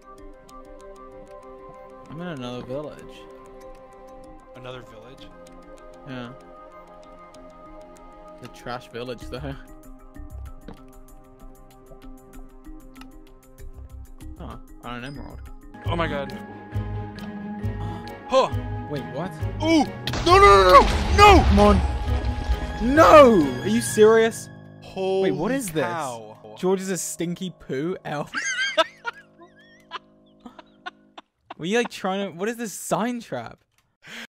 I'm in another village. Another village? Yeah. The trash village, though. Oh, on an emerald. Oh my god. Huh! Wait, what? Ooh! No, no, no, no! No! Come on. No! Are you serious? Holy Wait, what is cow. this? George is a Stinky Poo elf. Were you like trying to... What is this sign trap?